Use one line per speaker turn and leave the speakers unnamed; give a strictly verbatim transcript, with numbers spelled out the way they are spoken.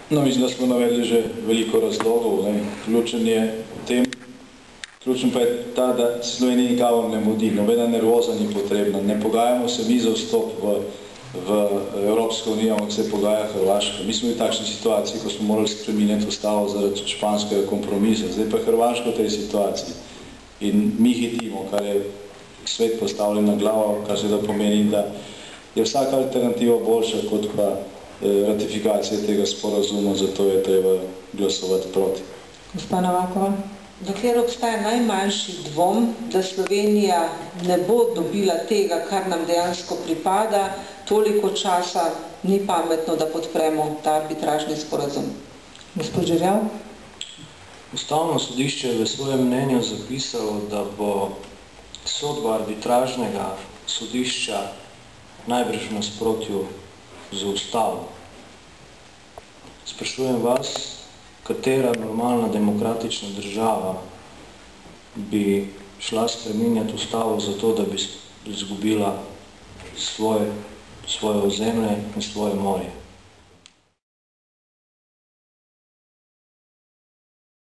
No, mislim, da smo navedli že veliko razlogov. Ne. Ključen je tem, ključen pa je ta, da Sloveniji nikavor ne mudi, nobena nervoza ni potrebna. Ne pogajamo se mi za vstop v, v Evropsko unijo, ampak se pogaja Hrvaška. Mi smo v takšni situaciji, ko smo morali spreminjati ustavo zaradi španskega kompromisa. Zdaj pa je Hrvaška v tej situaciji. In mi hitimo, kar je svet postavljen na glavo, kar se da pomeni, da je vsaka alternativa boljša kot pa ratifikacije tega sporazuma, zato je treba glasovati proti.
Gospa Novakova?
Dokler obstaja najmanjši dvom, da Slovenija ne bo dobila tega, kar nam dejansko pripada, toliko časa ni pametno, da podpremo ta arbitražni sporazum.
Gospod Žerjav?
Ustavno sodišče je v svojem mnenju zapisalo, da bo sodba arbitražnega sodišča najbrž v nasprotju z ustavo. Sprašujem vas, katera normalna demokratična država bi šla spreminjati ustavo zato, da bi izgubila svoje, svoje ozemlje in svoje morje.